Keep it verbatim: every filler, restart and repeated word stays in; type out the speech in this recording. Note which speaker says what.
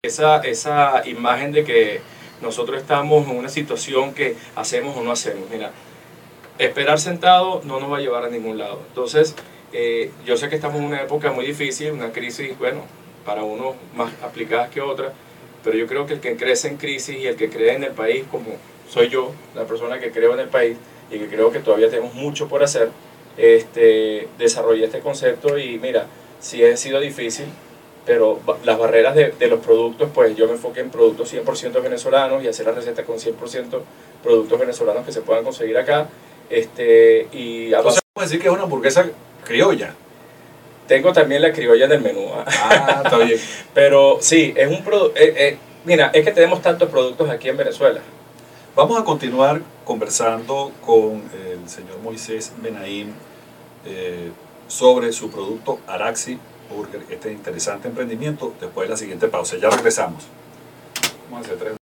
Speaker 1: esa, esa imagen de que nosotros estamos en una situación que hacemos o no hacemos. Mira, esperar sentado no nos va a llevar a ningún lado. Entonces, eh, yo sé que estamos en una época muy difícil, una crisis, bueno, para unos más aplicadas que otras, pero yo creo que el que crece en crisis y el que cree en el país, como soy yo, la persona que creo en el país y que creo que todavía tenemos mucho por hacer, este, desarrollé este concepto y mira, sí ha sido difícil, pero las barreras de, de los productos, pues yo me enfoqué en productos cien por ciento venezolanos y hacer las recetas con cien por ciento productos venezolanos que se puedan conseguir acá. Este, y
Speaker 2: entonces podemos decir que es una hamburguesa criolla.
Speaker 1: Tengo también la criolla en el menú.
Speaker 2: Ah, está bien.
Speaker 1: Pero sí, es un producto, eh, eh, mira, es que tenemos tantos productos aquí en Venezuela.
Speaker 2: Vamos a continuar conversando con el señor Moisés Benaim eh, sobre su producto Araxi Burger, este interesante emprendimiento, después de la siguiente pausa. Ya regresamos. Vamos a hacer tres